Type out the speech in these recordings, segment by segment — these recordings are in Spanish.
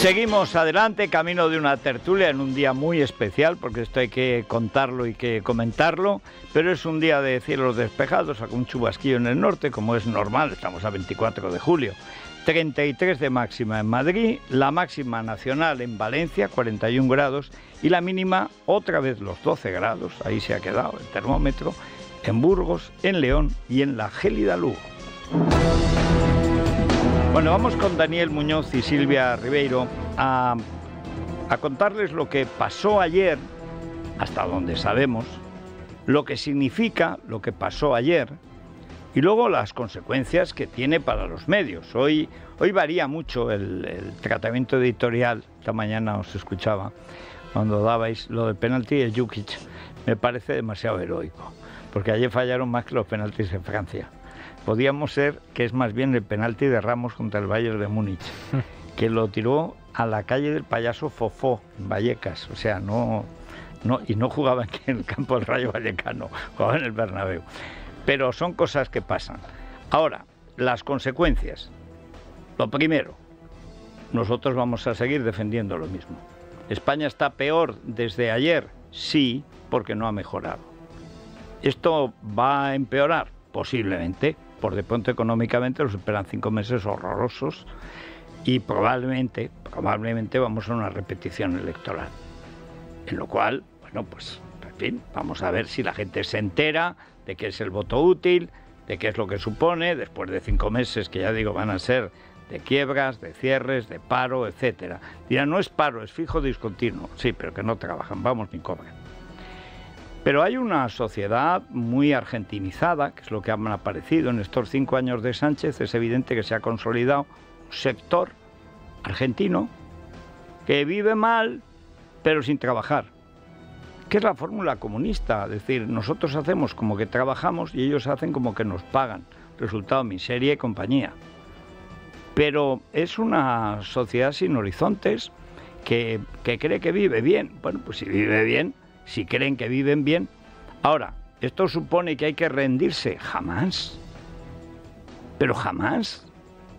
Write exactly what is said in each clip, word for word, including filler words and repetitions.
Seguimos adelante, camino de una tertulia en un día muy especial, porque esto hay que contarlo y que comentarlo, pero es un día de cielos despejados, con chubasquillo en el norte, como es normal, estamos a veinticuatro de julio. treinta y tres de máxima en Madrid, la máxima nacional en Valencia, cuarenta y un grados, y la mínima, otra vez los doce grados, ahí se ha quedado el termómetro, en Burgos, en León y en la gélida Lugo. Bueno, vamos con Daniel Muñoz y Silvia Ribeiro a, a contarles lo que pasó ayer, hasta donde sabemos, lo que significa lo que pasó ayer y luego las consecuencias que tiene para los medios. Hoy, hoy varía mucho el, el tratamiento editorial. Esta mañana os escuchaba cuando dabais lo del penalti de Jukic. Me parece demasiado heroico, porque ayer fallaron más que los penaltis en Francia. Podíamos ser que es más bien el penalti de Ramos contra el Bayern de Múnich, que lo tiró a la calle del payaso Fofó, en Vallecas. O sea, no, no, y no jugaba en el campo del Rayo Vallecano, jugaba en el Bernabéu. Pero son cosas que pasan. Ahora, las consecuencias. Lo primero, nosotros vamos a seguir defendiendo lo mismo. ¿España está peor desde ayer? Sí, porque no ha mejorado. ¿Esto va a empeorar? Posiblemente. Por de pronto económicamente nos esperan cinco meses horrorosos y probablemente, probablemente vamos a una repetición electoral. En lo cual, bueno, pues, en fin, vamos a ver si la gente se entera de qué es el voto útil, de qué es lo que supone, después de cinco meses que ya digo van a ser de quiebras, de cierres, de paro, etcétera. Dirán, no es paro, es fijo discontinuo. Sí, pero que no trabajan, vamos, ni cobran. Pero hay una sociedad muy argentinizada, que es lo que han aparecido en estos cinco años de Sánchez. Es evidente que se ha consolidado un sector argentino que vive mal, pero sin trabajar. ¿Qué es la fórmula comunista? Es decir, nosotros hacemos como que trabajamos y ellos hacen como que nos pagan. Resultado, miseria y compañía. Pero es una sociedad sin horizontes que, que cree que vive bien. Bueno, pues si vive bien, si creen que viven bien. Ahora, ¿esto supone que hay que rendirse? Jamás. Pero jamás.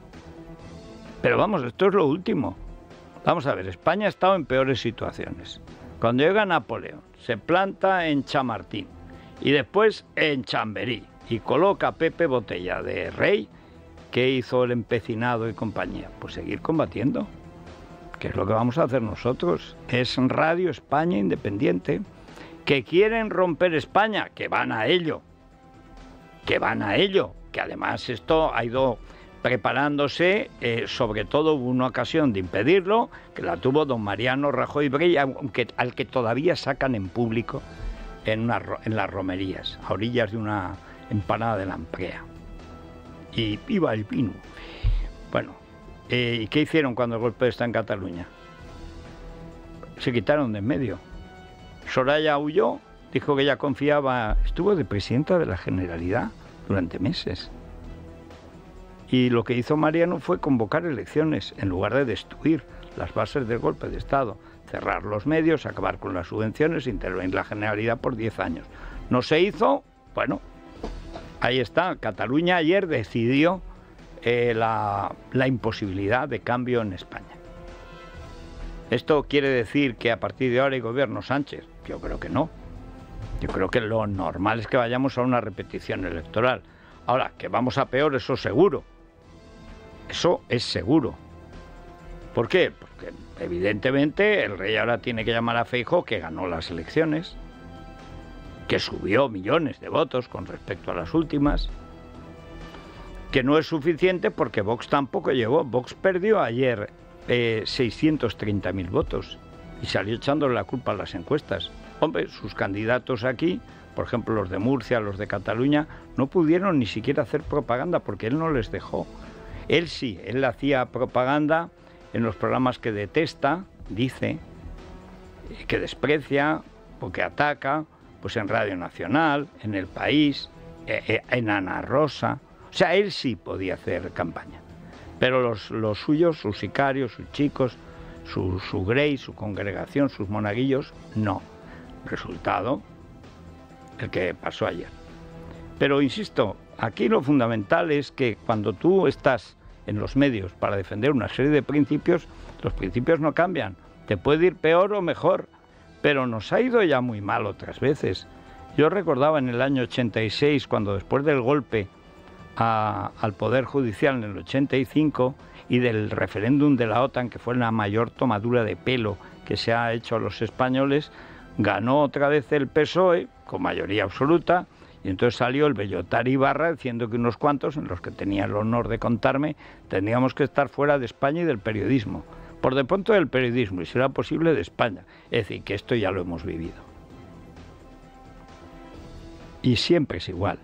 Pero vamos, esto es lo último. Vamos a ver, España ha estado en peores situaciones. Cuando llega Napoleón, se planta en Chamartín y después en Chamberí y coloca a Pepe Botella de rey. ¿Qué hizo el empecinado y compañía? Pues seguir combatiendo. ¿Qué es lo que vamos a hacer nosotros? Es Radio España Independiente. ¿Que quieren romper España? Que van a ello. Que van a ello. Que además esto ha ido preparándose, eh, sobre todo hubo una ocasión de impedirlo, que la tuvo don Mariano Rajoy Brey, aunque, al que todavía sacan en público en, una, en las romerías, a orillas de una empanada de Lamprea. Y viva el vino. Bueno, eh, ¿y qué hicieron cuando el golpe está en Cataluña? Se quitaron de en medio. Soraya huyó, dijo que ella confiaba, estuvo de presidenta de la Generalidad durante meses. Y lo que hizo Mariano fue convocar elecciones en lugar de destruir las bases del golpe de Estado, cerrar los medios, acabar con las subvenciones, intervenir la Generalidad por diez años. No se hizo, bueno, ahí está. Cataluña ayer decidió eh, la, la imposibilidad de cambio en España. ¿Esto quiere decir que a partir de ahora hay gobierno Sánchez? Yo creo que no. Yo creo que lo normal es que vayamos a una repetición electoral. Ahora, que vamos a peor, eso seguro. Eso es seguro. ¿Por qué? Porque evidentemente el rey ahora tiene que llamar a Feijóo, que ganó las elecciones, que subió millones de votos con respecto a las últimas, que no es suficiente porque Vox tampoco llegó. Vox perdió ayer eh, seiscientos treinta mil votos y salió echándole la culpa a las encuestas. Hombre, sus candidatos aquí, por ejemplo los de Murcia, los de Cataluña, no pudieron ni siquiera hacer propaganda porque él no les dejó. Él sí, él hacía propaganda en los programas que detesta, dice, que desprecia, porque ataca, pues en Radio Nacional, en El País, en Ana Rosa. O sea, él sí podía hacer campaña. Pero los, los suyos, sus sicarios, sus chicos, su, su grey, su congregación, sus monaguillos, no. Resultado, el que pasó ayer. Pero insisto, aquí lo fundamental es que cuando tú estás en los medios para defender una serie de principios, los principios no cambian. Te puede ir peor o mejor, pero nos ha ido ya muy mal otras veces. Yo recordaba en el año ochenta y seis, cuando después del golpe a, al Poder Judicial en el ochenta y cinco y del referéndum de la OTAN, que fue la mayor tomadura de pelo que se ha hecho a los españoles, ganó otra vez el P S O E con mayoría absoluta, y entonces salió el Bellotari Ibarra diciendo que unos cuantos, en los que tenía el honor de contarme, teníamos que estar fuera de España y del periodismo. Por de pronto del periodismo, y si era posible de España. Es decir, que esto ya lo hemos vivido. Y siempre es igual.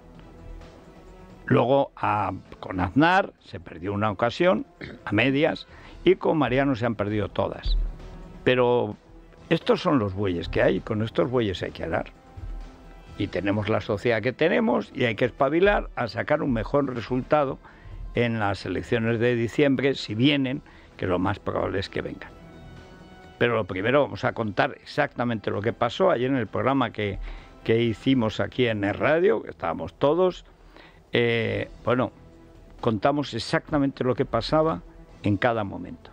Luego a, con Aznar se perdió una ocasión, a medias, y con Mariano se han perdido todas. Pero estos son los bueyes que hay, con estos bueyes hay que arar. Y tenemos la sociedad que tenemos y hay que espabilar a sacar un mejor resultado en las elecciones de diciembre, si vienen, que lo más probable es que vengan. Pero lo primero vamos a contar exactamente lo que pasó ayer en el programa que, que hicimos aquí en el radio, que estábamos todos. Eh, bueno, contamos exactamente lo que pasaba en cada momento.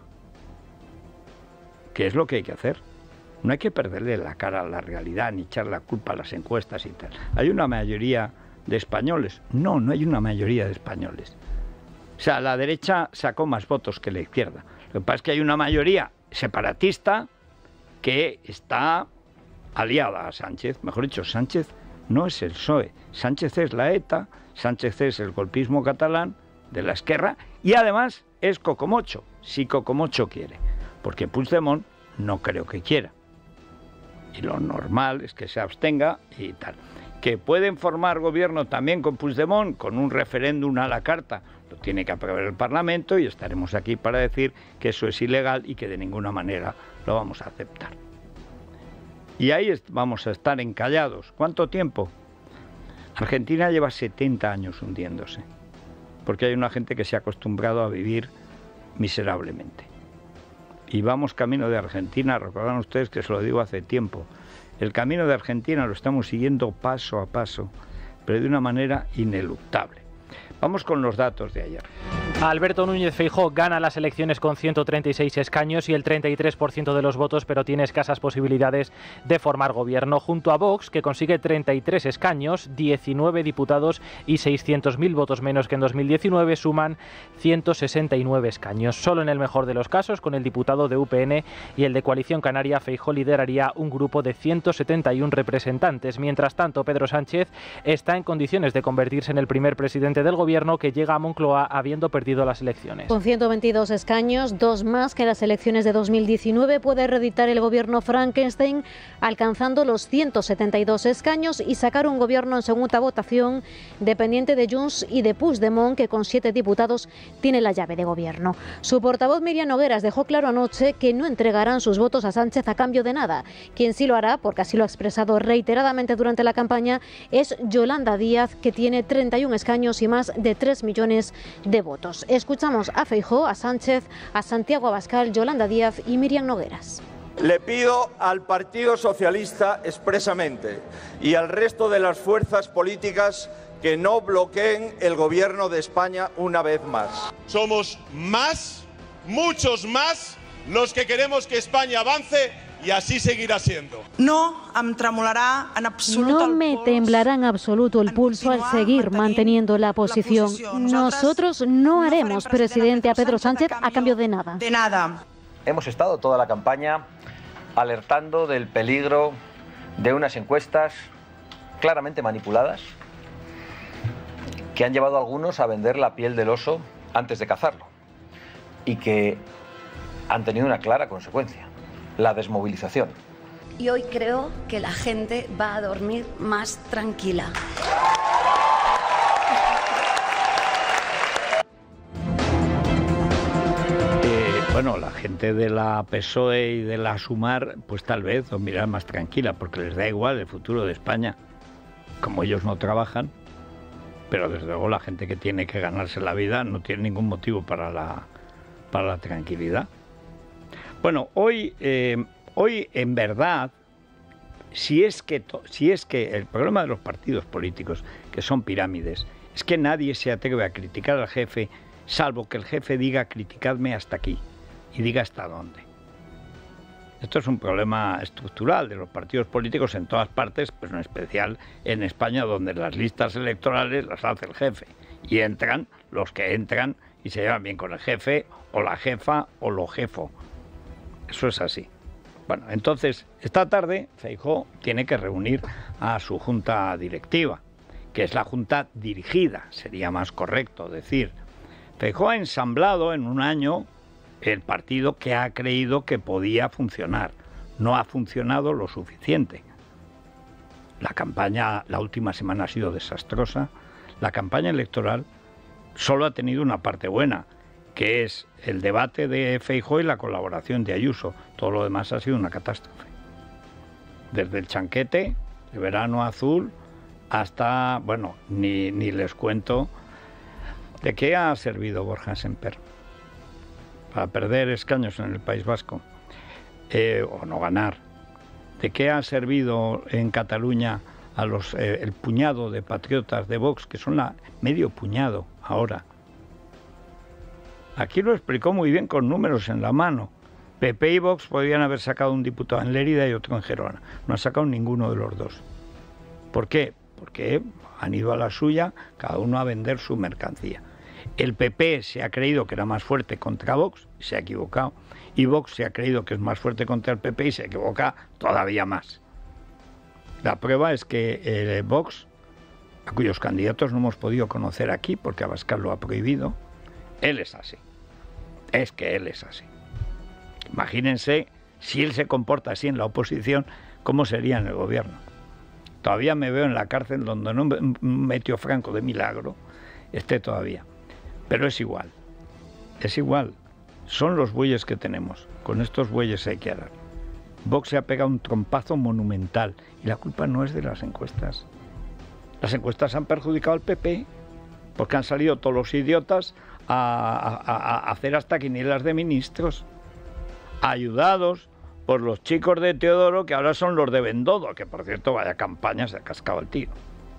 ¿Qué es lo que hay que hacer? No hay que perderle la cara a la realidad ni echar la culpa a las encuestas y tal. ¿Hay una mayoría de españoles? No, no hay una mayoría de españoles. O sea, la derecha sacó más votos que la izquierda. Lo que pasa es que hay una mayoría separatista que está aliada a Sánchez. Mejor dicho, Sánchez no es el P S O E. Sánchez es la ETA, Sánchez es el golpismo catalán de la Esquerra y además es Cocomocho, si Cocomocho quiere. Porque Puigdemont no creo que quiera. Y lo normal es que se abstenga y tal. Que pueden formar gobierno también con Puigdemont, con un referéndum a la carta, lo tiene que aprobar el Parlamento y estaremos aquí para decir que eso es ilegal y que de ninguna manera lo vamos a aceptar. Y ahí vamos a estar encallados. ¿Cuánto tiempo? Argentina lleva setenta años hundiéndose, porque hay una gente que se ha acostumbrado a vivir miserablemente. Y vamos camino de Argentina, recordarán ustedes que se lo digo hace tiempo. El camino de Argentina lo estamos siguiendo paso a paso, pero de una manera ineluctable. Vamos con los datos de ayer. Alberto Núñez Feijóo gana las elecciones con ciento treinta y seis escaños y el treinta y tres por ciento de los votos, pero tiene escasas posibilidades de formar gobierno. Junto a Vox, que consigue treinta y tres escaños, diecinueve diputados y seiscientos mil votos menos que en dos mil diecinueve, suman ciento sesenta y nueve escaños. Solo en el mejor de los casos, con el diputado de U P N y el de Coalición Canaria, Feijóo lideraría un grupo de ciento setenta y uno representantes. Mientras tanto, Pedro Sánchez está en condiciones de convertirse en el primer presidente del gobierno que llega a Moncloa habiendo perdido las elecciones. Con ciento veintidós escaños, dos más que en las elecciones de dos mil diecinueve, puede reeditar el gobierno Frankenstein, alcanzando los ciento setenta y dos escaños y sacar un gobierno en segunda votación dependiente de Junts y de Puigdemont, que con siete diputados tiene la llave de gobierno. Su portavoz Míriam Nogueras dejó claro anoche que no entregarán sus votos a Sánchez a cambio de nada. Quien sí lo hará, porque así lo ha expresado reiteradamente durante la campaña, es Yolanda Díaz, que tiene treinta y uno escaños y más de tres millones de votos. Escuchamos a Feijóo, a Sánchez, a Santiago Abascal, Yolanda Díaz y Míriam Nogueras. Le pido al Partido Socialista expresamente y al resto de las fuerzas políticas que no bloqueen el gobierno de España una vez más. Somos más, muchos más, los que queremos que España avance y así seguirá siendo. No em tremolarà en absolut No el me pols, temblará en absoluto el pulso al seguir manteniendo la posición. Nosotros no haremos presidente a Pedro Sánchez a cambio de nada. De nada. Hemos estado toda la campaña alertando del peligro de unas encuestas claramente manipuladas que han llevado a algunos a vender la piel del oso antes de cazarlo y que han tenido una clara consecuencia: la desmovilización. Y hoy creo que la gente va a dormir más tranquila. Eh, bueno, la gente de la P S O E y de la Sumar, pues tal vez dormirá más tranquila, porque les da igual el futuro de España. Como ellos no trabajan, pero desde luego la gente que tiene que ganarse la vida no tiene ningún motivo para la, para la tranquilidad. Bueno, hoy, eh, hoy en verdad, si es, que to, si es que el problema de los partidos políticos, que son pirámides, es que nadie se atreve a criticar al jefe salvo que el jefe diga criticadme hasta aquí y diga hasta dónde. Esto es un problema estructural de los partidos políticos en todas partes, pero en especial en España, donde las listas electorales las hace el jefe y entran los que entran y se llevan bien con el jefe o la jefa o lo jefo. Eso es así. Bueno, entonces, esta tarde Feijóo tiene que reunir a su junta directiva, que es la junta dirigida, sería más correcto decir. Feijóo ha ensamblado en un año el partido que ha creído que podía funcionar. No ha funcionado lo suficiente. La campaña, la última semana ha sido desastrosa. La campaña electoral solo ha tenido una parte buena, que es el debate de Feijóo y la colaboración de Ayuso. Todo lo demás ha sido una catástrofe. Desde el chanquete, de verano azul, hasta, bueno, ni, ni les cuento de qué ha servido Borja Semper para perder escaños en el País Vasco, eh, o no ganar. ¿De qué ha servido en Cataluña a los eh, el puñado de patriotas de Vox, que son la medio puñado ahora? Aquí lo explicó muy bien con números en la mano. P P y Vox podrían haber sacado un diputado en Lérida y otro en Gerona. No ha sacado ninguno de los dos. ¿Por qué? Porque han ido a la suya, cada uno a vender su mercancía. El P P se ha creído que era más fuerte contra Vox y se ha equivocado. Y Vox se ha creído que es más fuerte contra el P P y se equivoca todavía más. La prueba es que eh, Vox, a cuyos candidatos no hemos podido conocer aquí porque Abascal lo ha prohibido, él es así. Es que él es así. Imagínense si él se comporta así en la oposición, ¿cómo sería en el gobierno? Todavía me veo en la cárcel donde no metió Franco de milagro, esté todavía. Pero es igual, es igual. Son los bueyes que tenemos. Con estos bueyes hay que arar. Vox se ha pegado un trompazo monumental y la culpa no es de las encuestas. Las encuestas han perjudicado al P P porque han salido todos los idiotas a, a, a hacer hasta quinielas de ministros, ayudados por los chicos de Teodoro, que ahora son los de Bendodo, que por cierto, vaya campaña, se ha cascado el tío.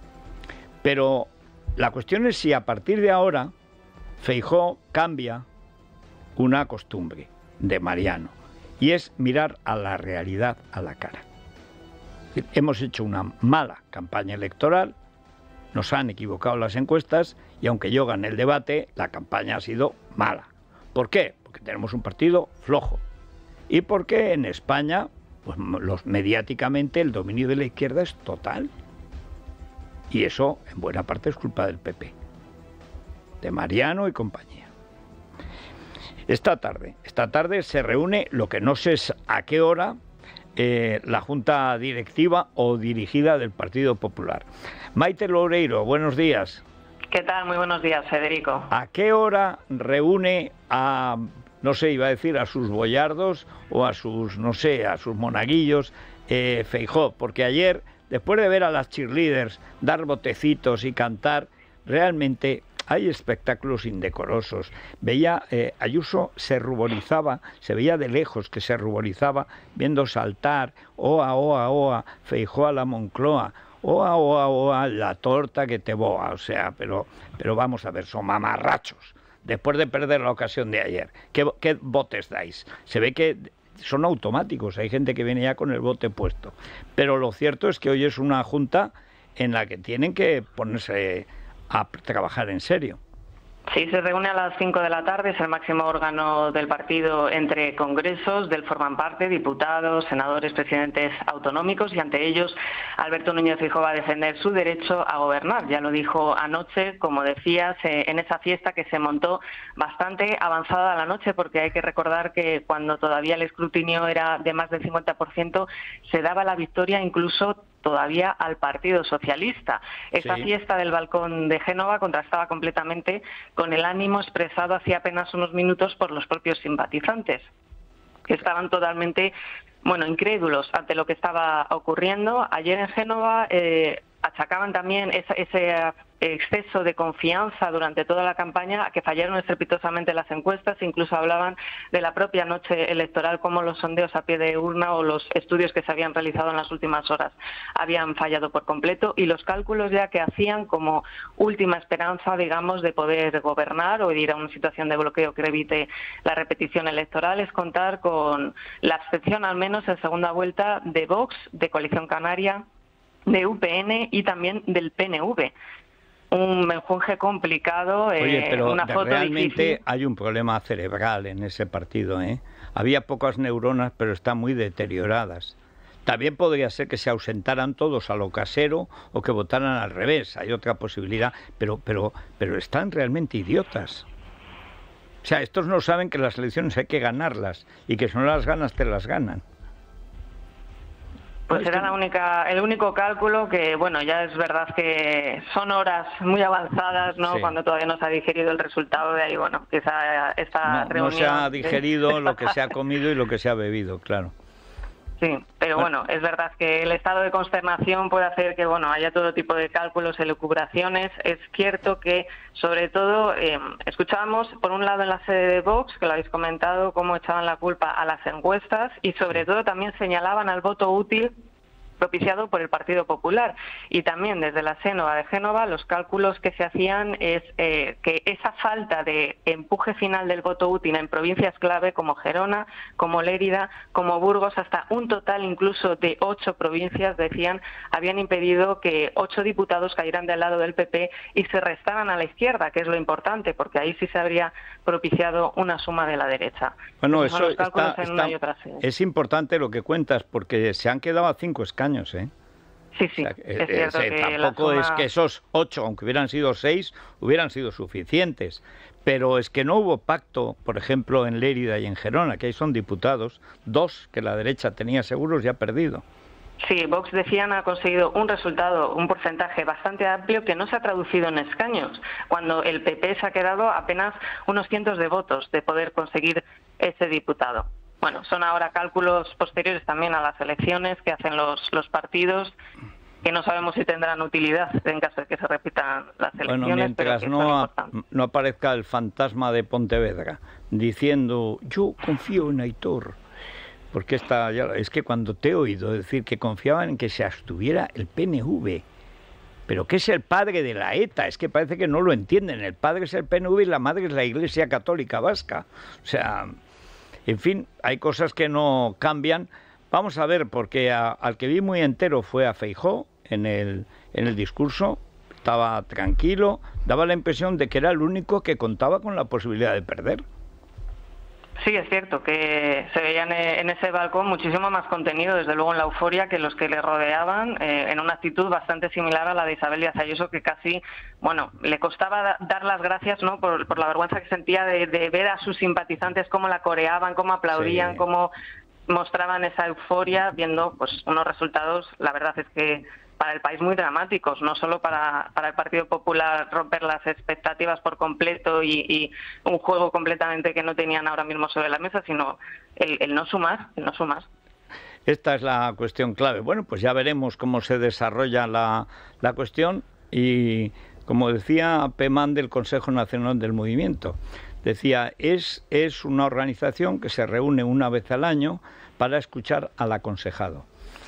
Pero la cuestión es si a partir de ahora Feijóo cambia una costumbre de Mariano, y es mirar a la realidad a la cara. Hemos hecho una mala campaña electoral, nos han equivocado las encuestas, y aunque yo gané el debate, la campaña ha sido mala. ¿Por qué? Porque tenemos un partido flojo. Y porque en España, pues los, mediáticamente, el dominio de la izquierda es total. Y eso, en buena parte, es culpa del P P, de Mariano y compañía. Esta tarde, esta tarde se reúne, lo que no sé es a qué hora, eh, la Junta Directiva o dirigida del Partido Popular. Maite Loureiro, buenos días. ¿Qué tal? Muy buenos días, Federico. ¿A qué hora reúne a, no sé, iba a decir a sus boyardos o a sus, no sé, a sus monaguillos, eh, Feijóo? Porque ayer, después de ver a las cheerleaders dar botecitos y cantar, realmente hay espectáculos indecorosos. Veía, eh, Ayuso se ruborizaba, se veía de lejos que se ruborizaba viendo saltar, oa, oa, oa, Feijóo a la Moncloa, oa, oa, oa, la torta que te boa. O sea, pero, pero vamos a ver, son mamarrachos. Después de perder la ocasión de ayer, ¿qué, qué botes dais? Se ve que son automáticos, hay gente que viene ya con el bote puesto. Pero lo cierto es que hoy es una junta en la que tienen que ponerse a trabajar en serio. Sí, se reúne a las cinco de la tarde, es el máximo órgano del partido entre congresos, del forman parte diputados, senadores, presidentes autonómicos, y ante ellos Alberto Núñez Feijóo va a defender su derecho a gobernar. Ya lo dijo anoche, como decías, en esa fiesta que se montó bastante avanzada la noche, porque hay que recordar que cuando todavía el escrutinio era de más del cincuenta por ciento se daba la victoria incluso todavía al Partido Socialista. Esta sí. Fiesta del balcón de Génova contrastaba completamente con el ánimo expresado hacía apenas unos minutos por los propios simpatizantes, que estaban totalmente, bueno, incrédulos ante lo que estaba ocurriendo. Ayer en Génova eh, achacaban también esa, esa exceso de confianza durante toda la campaña a que fallaron estrepitosamente las encuestas, incluso hablaban de la propia noche electoral, como los sondeos a pie de urna o los estudios que se habían realizado en las últimas horas habían fallado por completo, y los cálculos ya que hacían como última esperanza, digamos, de poder gobernar o de ir a una situación de bloqueo que evite la repetición electoral es contar con la abstención, al menos en segunda vuelta, de Vox, de Coalición Canaria, de U P N y también del P N V. Un menjunje complicado, Oye, pero eh, una foto realmente difícil. Hay un problema cerebral en ese partido, ¿eh? Había pocas neuronas, pero están muy deterioradas. También podría ser que se ausentaran todos a lo casero o que votaran al revés. Hay otra posibilidad, pero, pero, pero están realmente idiotas. O sea, estos no saben que las elecciones hay que ganarlas y que si no las ganas te las ganan. Pues era la única, el único cálculo que, bueno, ya es verdad que son horas muy avanzadas, ¿no? Sí. Cuando todavía no se ha digerido el resultado de ahí, bueno, quizá esta No, reunión... no se ha digerido lo que se ha comido y lo que se ha bebido, claro. Sí, pero bueno, es verdad que el estado de consternación puede hacer que, bueno, haya todo tipo de cálculos, elucubraciones. Es cierto que, sobre todo, eh, escuchábamos, por un lado, en la sede de Vox, que lo habéis comentado, cómo echaban la culpa a las encuestas y, sobre todo, también señalaban al voto útil propiciado por el Partido Popular. Y también desde la Xénova de Génova los cálculos que se hacían es eh, que esa falta de empuje final del voto útil en provincias clave como Gerona, como Lérida, como Burgos, hasta un total incluso de ocho provincias, decían, habían impedido que ocho diputados cayeran del lado del P P y se restaran a la izquierda, que es lo importante, porque ahí sí se habría propiciado una suma de la derecha. Bueno, Esos son eso los cálculos está, en está- una y otra sede. es importante lo que cuentas, porque se han quedado a cinco escaños, ¿eh? Sí, sí, O sea, es eh, cierto eh, que la tampoco es suma- que esos ocho, aunque hubieran sido seis, hubieran sido suficientes. Pero es que no hubo pacto, por ejemplo, en Lérida y en Gerona, que ahí son diputados, dos que la derecha tenía seguros y ha perdido. Sí, Vox, decían, ha conseguido un resultado, un porcentaje bastante amplio que no se ha traducido en escaños, cuando el P P se ha quedado apenas unos cientos de votos de poder conseguir ese diputado. Bueno, son ahora cálculos posteriores también a las elecciones que hacen los, los partidos, que no sabemos si tendrán utilidad en caso de que se repitan las elecciones. Bueno, mientras pero que son no, a- importantes. no aparezca el fantasma de Pontevedra diciendo yo confío en Aitor, porque esta, ya- es que cuando te he oído decir que confiaban en que se abstuviera el P N V, pero que es el padre de la ETA, es que parece que no lo entienden, el padre es el P N V y la madre es la Iglesia Católica Vasca, o sea, en fin, hay cosas que no cambian. Vamos a ver, porque a- al que vi muy entero fue a Feijóo en el, en el discurso, estaba tranquilo, daba la impresión de que era el único que contaba con la posibilidad de perder. Sí, es cierto que se veía en, en ese balcón muchísimo más contenido, desde luego en la euforia, que los que le rodeaban, eh, en una actitud bastante similar a la de Isabel Díaz Ayuso, que casi, bueno, le costaba da- dar las gracias, ¿no?, por, por la vergüenza que sentía de, de ver a sus simpatizantes cómo la coreaban, cómo aplaudían, Sí. cómo mostraban esa euforia, viendo pues unos resultados, la verdad es que para el país muy dramáticos, no solo para, para el Partido Popular romper las expectativas por completo y, y un juego completamente que no tenían ahora mismo sobre la mesa, sino el, el no sumar, el no sumar. Esta es la cuestión clave. Bueno, pues ya veremos cómo se desarrolla la, la cuestión y, como decía Pemán del Consejo Nacional del Movimiento, decía, es, es una organización que se reúne una vez al año para escuchar al aconsejado.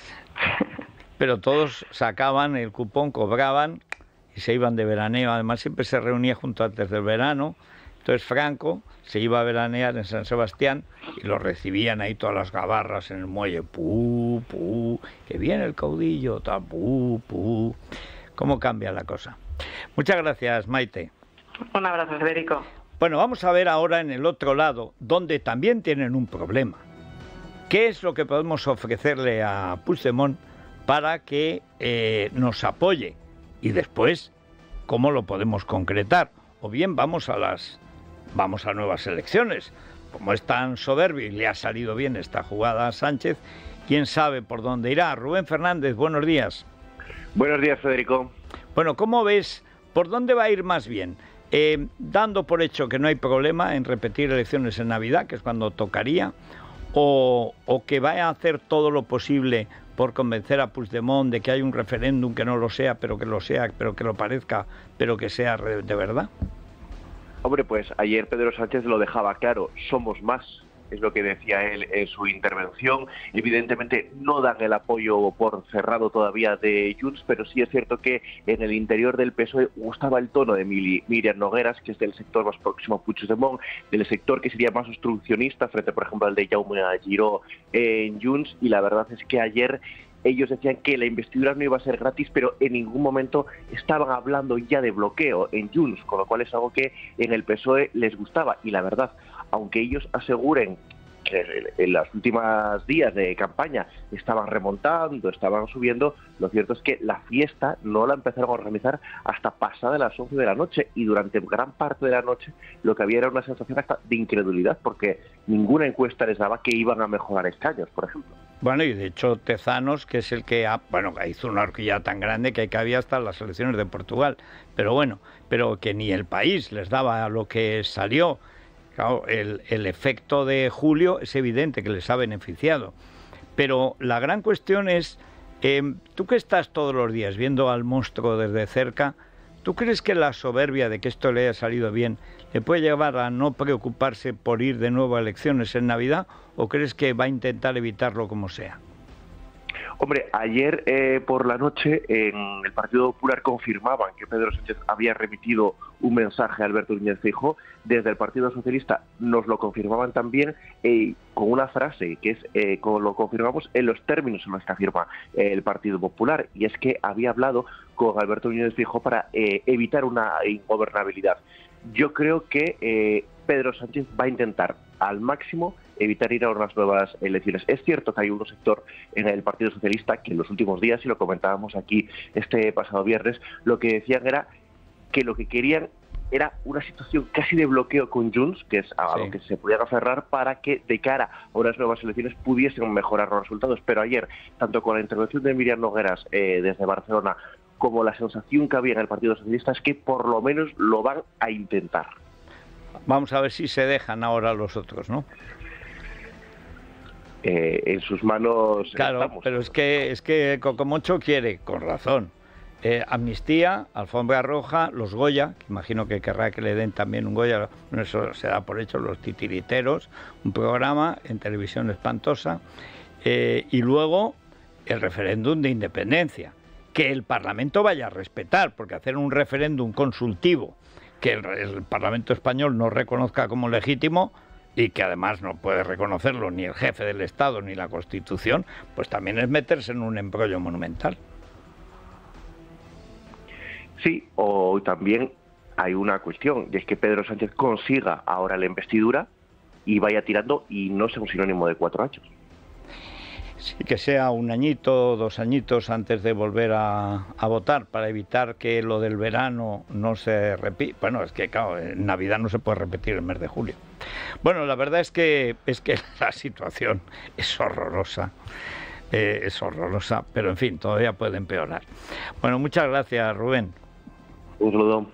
Pero todos sacaban el cupón, cobraban y se iban de veraneo. Además, siempre se reunía junto antes del verano. Entonces Franco se iba a veranear en San Sebastián y lo recibían ahí todas las gabarras en el muelle. Pu, pu, que viene el caudillo, ta, pu, pu. ¿Cómo cambia la cosa? Muchas gracias, Maite. Un abrazo, Federico. Bueno, vamos a ver ahora en el otro lado, donde también tienen un problema. ¿Qué es lo que podemos ofrecerle a Puigdemont para que eh, nos apoye? Y después, ¿cómo lo podemos concretar? O bien vamos a las vamos a nuevas elecciones. Como es tan soberbio y le ha salido bien esta jugada a Sánchez, quién sabe por dónde irá. Rubén Fernández, buenos días. Buenos días, Federico. Bueno, ¿cómo ves por dónde va a ir más bien? Eh, dando por hecho que no hay problema en repetir elecciones en Navidad, que es cuando tocaría, o, o que vaya a hacer todo lo posible por convencer a Puigdemont de que hay un referéndum que no lo sea, pero que lo sea, pero que lo parezca, pero que sea de verdad? Hombre, pues ayer Pedro Sánchez lo dejaba claro, somos más, es lo que decía él en su intervención. Evidentemente no dan el apoyo por cerrado todavía de Junts, pero sí es cierto que en el interior del P S O E gustaba el tono de Míriam Nogueras, que es del sector más próximo a Puigdemont, del sector que sería más obstruccionista frente, por ejemplo, al de Jaume Giró en Junts, y la verdad es que ayer ellos decían que la investidura no iba a ser gratis, pero en ningún momento estaban hablando ya de bloqueo en Junts, con lo cual es algo que en el P S O E les gustaba. Y la verdad, aunque ellos aseguren que en los últimos días de campaña estaban remontando, estaban subiendo, lo cierto es que la fiesta no la empezaron a organizar hasta pasada las once de la noche, y durante gran parte de la noche lo que había era una sensación hasta de incredulidad, porque ninguna encuesta les daba que iban a mejorar escaños, por ejemplo. Bueno, y de hecho Tezanos, que es el que ha, bueno, hizo una horquilla tan grande que cabía hasta las elecciones de Portugal, pero bueno, pero que ni el país les daba lo que salió. Claro, el, el efecto de julio es evidente que les ha beneficiado, pero la gran cuestión es, eh, tú que estás todos los días viendo al monstruo desde cerca, ¿tú crees que la soberbia de que esto le haya salido bien le puede llevar a no preocuparse por ir de nuevo a elecciones en Navidad, o crees que va a intentar evitarlo como sea? Hombre, ayer eh, por la noche en el Partido Popular confirmaban que Pedro Sánchez había remitido un mensaje a Alberto Núñez Feijóo. Desde el Partido Socialista nos lo confirmaban también eh, con una frase que es, eh, como lo confirmamos en los términos en los que afirma eh, el Partido Popular, y es que había hablado con Alberto Núñez Feijóo para eh, evitar una ingobernabilidad. Yo creo que eh, Pedro Sánchez va a intentar al máximo evitar ir a unas nuevas elecciones. Es cierto que hay un sector en el Partido Socialista que en los últimos días, y lo comentábamos aquí este pasado viernes, lo que decían era que lo que querían era una situación casi de bloqueo con Junts, que es a sí. lo que se podían aferrar para que de cara a unas nuevas elecciones pudiesen mejorar los resultados. Pero ayer, tanto con la intervención de Míriam Nogueras eh, desde Barcelona, como la sensación que había en el Partido Socialista, es que por lo menos lo van a intentar. Vamos a ver si se dejan ahora los otros, ¿no? Eh, en sus manos claro, estamos. Pero es que, es que Cocomocho quiere, con razón, eh, amnistía, alfombra roja, los Goya, que imagino que querrá que le den también un Goya, eso se da por hecho, los titiriteros, un programa en televisión espantosa, eh, y luego el referéndum de independencia, que el Parlamento vaya a respetar, porque hacer un referéndum consultivo que el, el Parlamento español no reconozca como legítimo, y que además no puede reconocerlo ni el jefe del Estado ni la Constitución, pues también es meterse en un embrollo monumental. Sí, o también hay una cuestión, y es que Pedro Sánchez consiga ahora la investidura y vaya tirando y no sea un sinónimo de cuatro años. Sí, que sea un añito, dos añitos antes de volver a, a votar, para evitar que lo del verano no se repita. Bueno, es que claro, en Navidad no se puede repetir el mes de julio. Bueno, la verdad es que es que la situación es horrorosa, eh, es horrorosa, pero en fin, todavía puede empeorar. Bueno, muchas gracias, Rubén. Un saludo.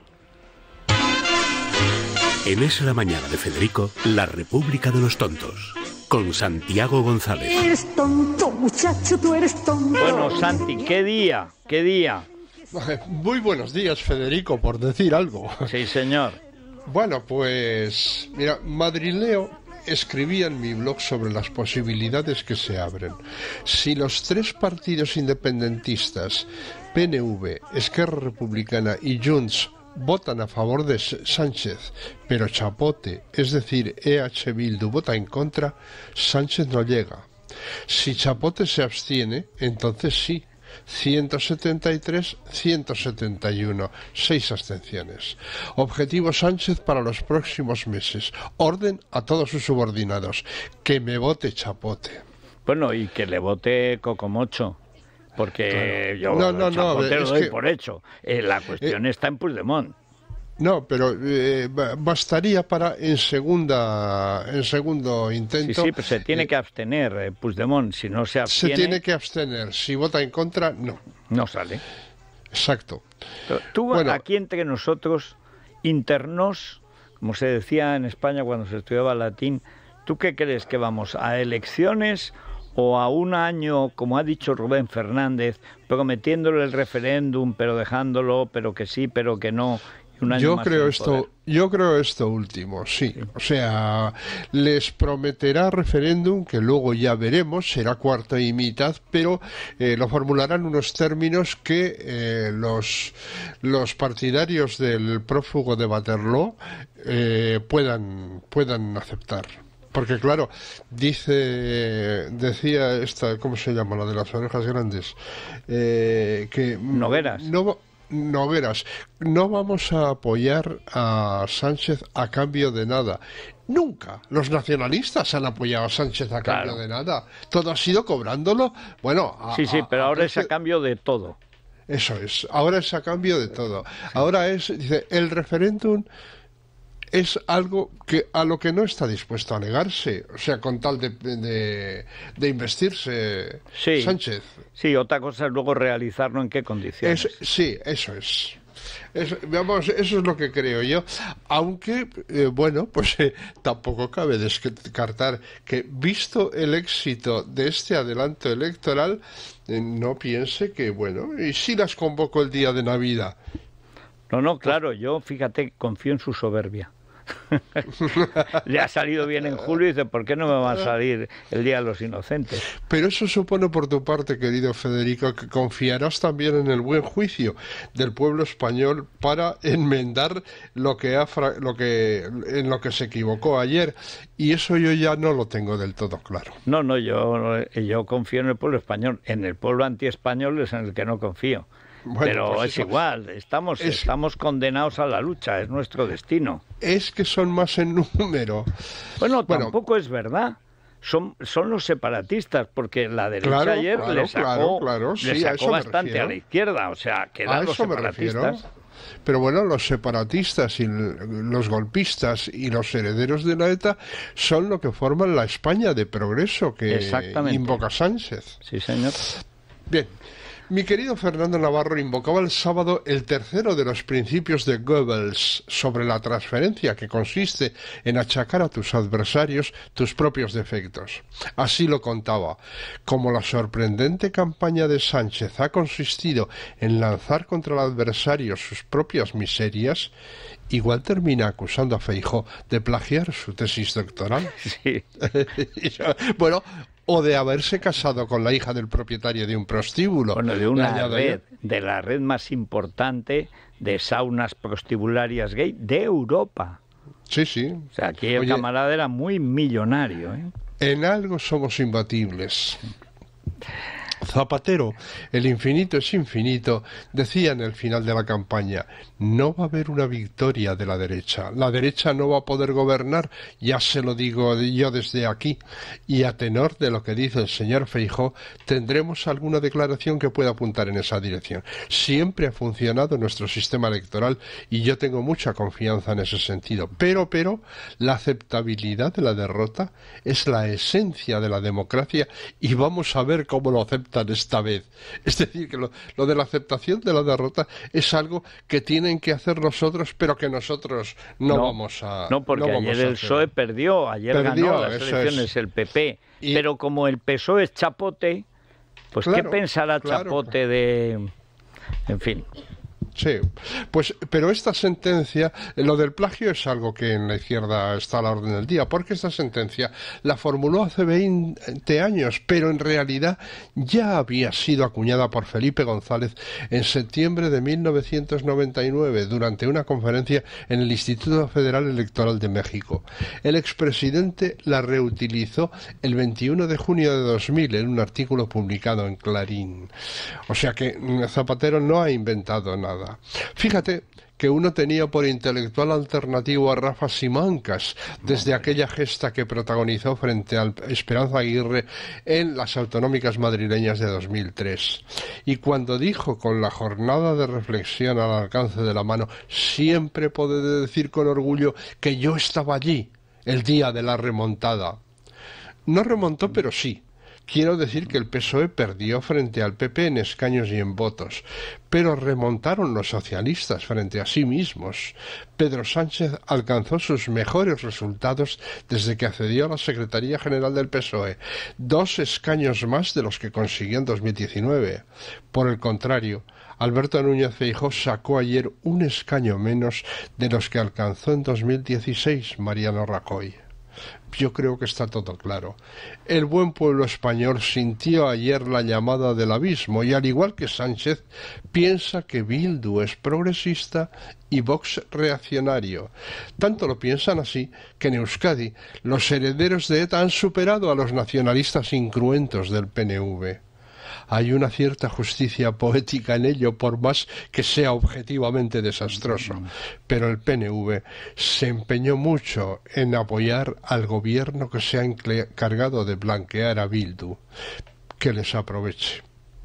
En Es la Mañana de Federico, la República de los Tontos, con Santiago González. Eres tonto, muchacho, tú eres tonto. Bueno, Santi, ¿qué día? ¿Qué día? Muy buenos días, Federico, por decir algo. Sí, señor. Bueno, pues, mira, Madrileo escribía en mi blog sobre las posibilidades que se abren. Si los tres partidos independentistas, P N V, Esquerra Republicana y Junts, votan a favor de Sánchez, pero Chapote, es decir, E H Bildu, vota en contra, Sánchez no llega. Si Chapote se abstiene, entonces sí. ciento setenta y tres, ciento setenta y uno, seis abstenciones. Objetivo Sánchez para los próximos meses. Orden a todos sus subordinados. Que me vote Chapote. Bueno, y que le vote Cocomocho. Porque claro. yo no, no, Chapote no, lo doy que, por hecho. Eh, la cuestión eh, está en Puigdemont. No, pero eh, bastaría para en segunda en segundo intento. Sí, sí, pero se tiene eh, que abstener eh, Puigdemont. Si no se abstiene... Se tiene que abstener. Si vota en contra, no. No sale. Exacto. Pero tú, bueno, aquí entre nosotros, internos, como se decía en España cuando se estudiaba latín, ¿tú qué crees? ¿Que vamos a elecciones o a un año, como ha dicho Rubén Fernández, prometiéndole el referéndum, pero dejándolo, pero que sí, pero que no. Un año yo más creo en esto, poder. yo creo esto último, sí. sí. O sea, les prometerá referéndum que luego ya veremos, será cuarto y mitad, pero eh, lo formularán unos términos que eh, los los partidarios del prófugo de Waterloo eh, puedan puedan aceptar. Porque claro, dice, decía esta, ¿cómo se llama? La de las orejas grandes, eh, que Nogueras. No, Nogueras, no vamos a apoyar a Sánchez a cambio de nada. Nunca los nacionalistas han apoyado a Sánchez a cambio claro. de nada. Todo ha sido cobrándolo. Bueno, a, sí, sí, pero a, ahora a es a cambio de todo. Eso es, ahora es a cambio de todo. Ahora es, dice, el referéndum es algo que a lo que no está dispuesto a negarse, o sea, con tal de, de, de investirse sí, Sánchez. Sí, otra cosa es luego realizarlo en qué condiciones. Es, sí, eso es. Eso, vamos, eso es lo que creo yo, aunque, eh, bueno, pues eh, tampoco cabe descartar que, visto el éxito de este adelanto electoral, eh, no piense que, bueno, y si las convoco el día de Navidad. No, no, claro, yo, fíjate, confío en su soberbia. Le ha salido bien en julio y dice, ¿por qué no me va a salir el Día de los Inocentes? Pero eso supone por tu parte, querido Federico, que confiarás también en el buen juicio del pueblo español para enmendar lo que ha lo que en lo que se equivocó ayer, y eso yo ya no lo tengo del todo claro. No, no, yo yo confío en el pueblo español, en el pueblo antiespañol es en el que no confío. Bueno, pero pues es eso, igual, estamos, es, estamos condenados a la lucha, es nuestro destino. Es que son más en número. Bueno, bueno tampoco es verdad. Son, son los separatistas, porque la derecha claro, ayer claro, le sacó, claro, claro, sí, le sacó bastante refiero. a la izquierda, o sea, que eran los separatistas. Pero bueno, los separatistas y los golpistas y los herederos de la ETA son lo que forman la España de progreso que invoca Sánchez. Sí, señor. Bien. Mi querido Fernando Navarro invocaba el sábado el tercero de los principios de Goebbels sobre la transferencia, que consiste en achacar a tus adversarios tus propios defectos. Así lo contaba. Como la sorprendente campaña de Sánchez ha consistido en lanzar contra el adversario sus propias miserias, igual termina acusando a Feijóo de plagiar su tesis doctoral. Sí. Bueno, o de haberse casado con la hija del propietario de un prostíbulo. Bueno, de una red, de la red más importante de saunas prostibularias gay de Europa. Sí, sí. O sea, aquí el Oye, camarada era muy millonario, ¿eh? En algo somos imbatibles. Zapatero, el infinito es infinito, decía en el final de la campaña, no va a haber una victoria de la derecha, la derecha no va a poder gobernar, ya se lo digo yo desde aquí, y a tenor de lo que dice el señor Feijóo, tendremos alguna declaración que pueda apuntar en esa dirección. Siempre ha funcionado nuestro sistema electoral y yo tengo mucha confianza en ese sentido, pero, pero, la aceptabilidad de la derrota es la esencia de la democracia y vamos a ver cómo lo acepta esta vez. Es decir, que lo, lo de la aceptación de la derrota es algo que tienen que hacer nosotros, pero que nosotros no, no vamos a No, porque no ayer el P S O E perdió, ayer perdió, ganó las elecciones es. el P P, y... pero como el P S O E es chapote, pues claro, ¿qué pensará claro. chapote de...? En fin... Sí, pues, pero esta sentencia, lo del plagio es algo que en la izquierda está a la orden del día, porque esta sentencia la formuló hace veinte años, pero en realidad ya había sido acuñada por Felipe González en septiembre de mil novecientos noventa y nueve, durante una conferencia en el Instituto Federal Electoral de México. El expresidente la reutilizó el veintiuno de junio de dos mil en un artículo publicado en Clarín. O sea que Zapatero no ha inventado nada. Fíjate que uno tenía por intelectual alternativo a Rafa Simancas desde aquella gesta que protagonizó frente a Esperanza Aguirre en las autonómicas madrileñas de dos mil tres. Y cuando dijo con la jornada de reflexión al alcance de la mano, siempre puedo decir con orgullo que yo estaba allí el día de la remontada. No remontó, pero sí. Quiero decir que el P S O E perdió frente al P P en escaños y en votos, pero remontaron los socialistas frente a sí mismos. Pedro Sánchez alcanzó sus mejores resultados desde que accedió a la Secretaría General del P S O E, dos escaños más de los que consiguió en dos mil diecinueve. Por el contrario, Alberto Núñez Feijóo sacó ayer un escaño menos de los que alcanzó en dos mil dieciséis Mariano Rajoy. Yo creo que está todo claro. El buen pueblo español sintió ayer la llamada del abismo y, al igual que Sánchez, piensa que Bildu es progresista y Vox reaccionario. Tanto lo piensan así que en Euskadi los herederos de ETA han superado a los nacionalistas incruentos del P N V. Hay una cierta justicia poética en ello, por más que sea objetivamente desastroso. Pero el P N V se empeñó mucho en apoyar al gobierno que se ha encargado de blanquear a Bildu. Que les aproveche.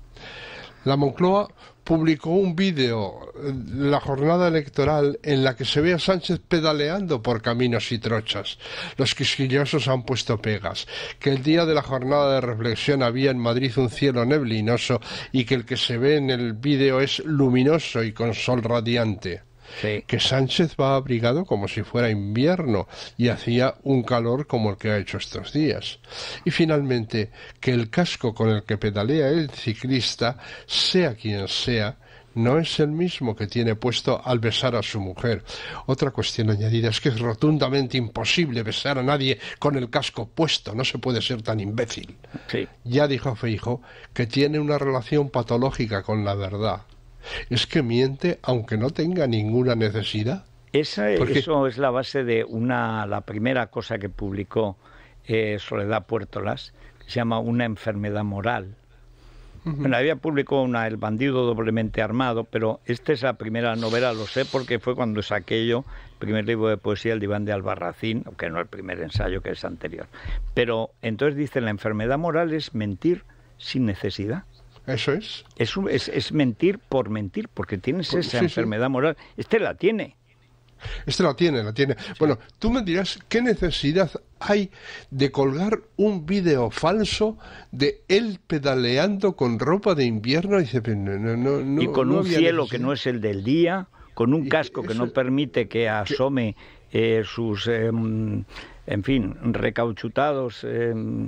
La Moncloa publicó un vídeo, la jornada electoral, en la que se ve a Sánchez pedaleando por caminos y trochas. Los quisquillosos han puesto pegas. Que el día de la jornada de reflexión había en Madrid un cielo neblinoso y que el que se ve en el vídeo es luminoso y con sol radiante. Sí. Que Sánchez va abrigado como si fuera invierno y hacía un calor como el que ha hecho estos días. Y finalmente, que el casco con el que pedalea el ciclista, sea quien sea, no es el mismo que tiene puesto al besar a su mujer. Otra cuestión añadida es que es rotundamente imposible besar a nadie con el casco puesto. No se puede ser tan imbécil. Sí. Ya dijo Feijóo que tiene una relación patológica con la verdad. ¿Es que miente aunque no tenga ninguna necesidad? Esa, eso es la base de una la primera cosa que publicó eh, Soledad Puertolas, que se llama Una enfermedad moral. Uh-huh. Bueno, había publicado una El bandido doblemente armado, pero esta es la primera novela, lo sé porque fue cuando saqué yo el primer libro de poesía, El diván de Albarracín, aunque no el primer ensayo, que es anterior. Pero entonces dice, la enfermedad moral es mentir sin necesidad. Eso es. Es, un, es. es mentir por mentir, porque tienes esa sí, enfermedad sí. moral. Este la tiene. Este la tiene, la tiene. Sí. Bueno, tú me dirás, ¿qué necesidad hay de colgar un vídeo falso de él pedaleando con ropa de invierno? Y, dice, no, no, no, y con no un cielo necesidad. Que no es el del día, con un casco que no permite que asome eh, sus, eh, en fin, recauchutados eh,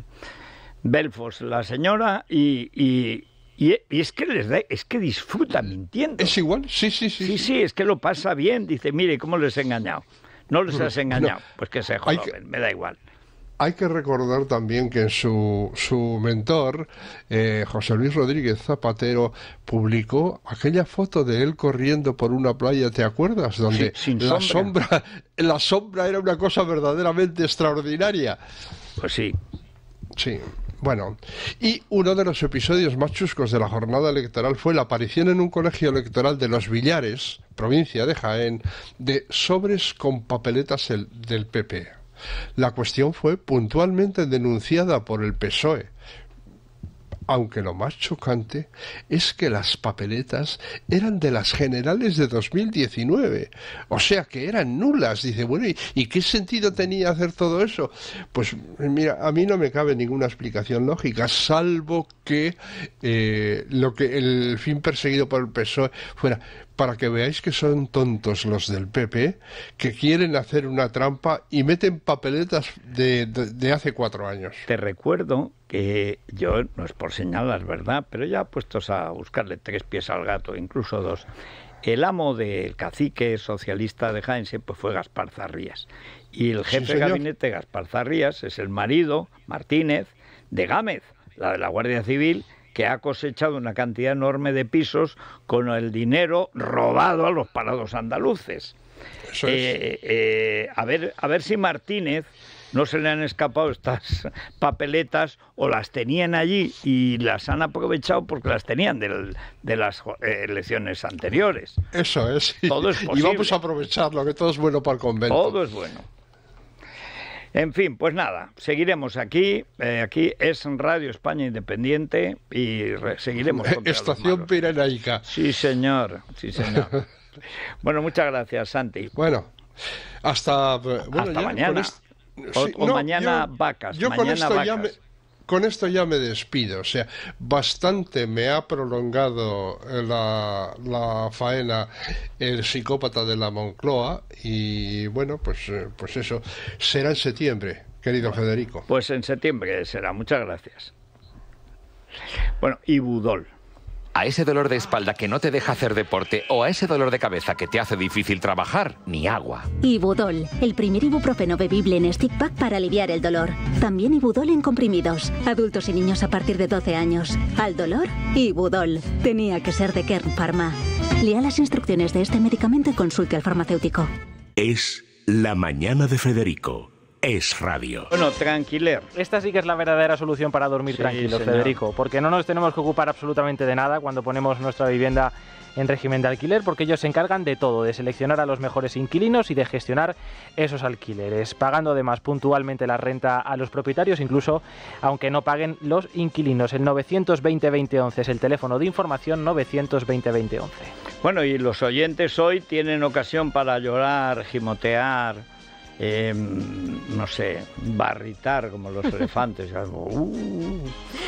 belfos la señora y... y Y, y es que les da, es que disfruta mintiendo. ¿Es igual? Sí, sí, sí. Sí, sí, es que lo pasa bien. Dice, mire, ¿cómo les he engañado? No les has engañado. No, pues que se jodan, que, me da igual. Hay que recordar también que su, su mentor, eh, José Luis Rodríguez Zapatero, publicó aquella foto de él corriendo por una playa, ¿te acuerdas? Donde sí, la sombra. sombra, la sombra era una cosa verdaderamente extraordinaria. Pues sí. Sí. Bueno, y uno de los episodios más chuscos de la jornada electoral fue la aparición en un colegio electoral de Los Villares, provincia de Jaén, de sobres con papeletas el, del P P. La cuestión fue puntualmente denunciada por el P S O E. Aunque lo más chocante es que las papeletas eran de las generales de dos mil diecinueve, o sea que eran nulas. Dice, bueno, ¿y, ¿y qué sentido tenía hacer todo eso? Pues mira, a mí no me cabe ninguna explicación lógica, salvo que eh, lo que el fin perseguido por el P S O E fuera, para que veáis que son tontos los del P P, que quieren hacer una trampa y meten papeletas de, de, de hace cuatro años. Te recuerdo que yo, no es por señalar, ¿verdad?, pero ya puestos a buscarle tres pies al gato, incluso dos, el amo del cacique socialista de Jaén siempre fue Gaspar Zarrías. Y el jefe sí, de gabinete, Gaspar Zarrías, es el marido, Martínez, de Gámez, la de la Guardia Civil, que ha cosechado una cantidad enorme de pisos con el dinero robado a los parados andaluces. Eso es. Eh, eh, a ver, a ver si Martínez no se le han escapado estas papeletas o las tenían allí y las han aprovechado porque las tenían de, de las eh, elecciones anteriores. Eso es. Todo es posible. Y vamos a aprovecharlo, que todo es bueno para el convento. Todo es bueno. En fin, pues nada, seguiremos aquí. Eh, aquí es Radio España Independiente y re- seguiremos. Estación Pirenaica. Sí, señor. Sí, señor. Bueno, muchas gracias, Santi. Bueno, hasta, bueno, hasta mañana. Este... O, sí, o no, mañana yo, vacas. Yo mañana con esto vacas. ya me... con esto ya me despido. O sea, bastante me ha prolongado la, la faena el psicópata de la Moncloa y bueno, pues, pues eso, será en septiembre, querido Federico. Pues en septiembre será, muchas gracias. Bueno, Ibudol. A ese dolor de espalda que no te deja hacer deporte o a ese dolor de cabeza que te hace difícil trabajar, ni agua. Ibudol, el primer ibuprofeno bebible en stick pack para aliviar el dolor. También Ibudol en comprimidos. Adultos y niños a partir de doce años. Al dolor, Ibudol. Tenía que ser de Kern Pharma. Lea las instrucciones de este medicamento y consulte al farmacéutico. Es La Mañana de Federico. Es radio. Bueno, tranquiler. Esta sí que es la verdadera solución para dormir Sí, tranquilos, señor. Federico, porque no nos tenemos que ocupar absolutamente de nada cuando ponemos nuestra vivienda en régimen de alquiler, porque ellos se encargan de todo, de seleccionar a los mejores inquilinos y de gestionar esos alquileres, pagando además puntualmente la renta a los propietarios, incluso aunque no paguen los inquilinos. El novecientos veinte veinte once es el teléfono de información, novecientos veinte veinte once. Bueno, y los oyentes hoy tienen ocasión para llorar, gimotear, eh, no sé, barritar como los elefantes. Uh.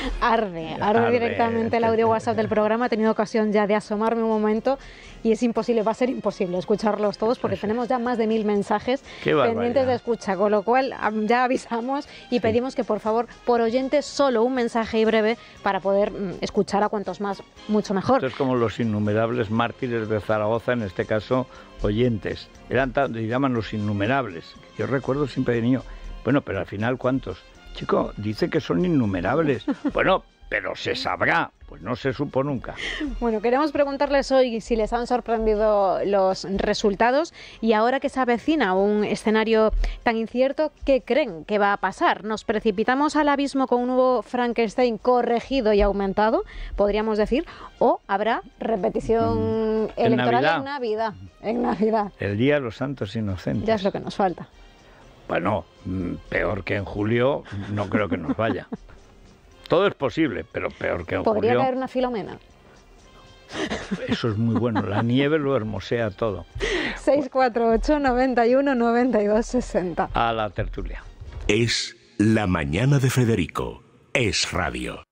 Arde, arde, Arde, directamente el audio WhatsApp del programa. He tenido ocasión ya de asomarme un momento y es imposible, va a ser imposible escucharlos todos porque tenemos ya más de mil mensajes Qué pendientes barbaridad. de escucha, con lo cual am, ya avisamos y pedimos que por favor, por oyente, solo un mensaje y breve para poder mm, escuchar a cuantos más, mucho mejor. Esto es como los innumerables mártires de Zaragoza, en este caso oyentes. Eran tan, y llaman los innumerables. Yo recuerdo siempre de niño, bueno, pero al final ¿cuántos? Chico, dice que son innumerables. Bueno, pero se sabrá. Pues no se supo nunca. Bueno, queremos preguntarles hoy si les han sorprendido los resultados y ahora que se avecina un escenario tan incierto, ¿qué creen que va a pasar? ¿Nos precipitamos al abismo con un nuevo Frankenstein corregido y aumentado, podríamos decir? ¿O habrá repetición Mm. ¿En electoral Navidad? en Navidad? En Navidad. El Día de los Santos Inocentes. Ya es lo que nos falta. Bueno, mm, peor que en julio, no creo que nos vaya. Todo es posible, pero peor que en ¿Podría julio. caer una Filomena? Eso es muy bueno. La nieve lo hermosea todo. seis cuatro ocho, noventa y uno, noventa y dos, sesenta. A la tertulia. Es La Mañana de Federico. Es radio.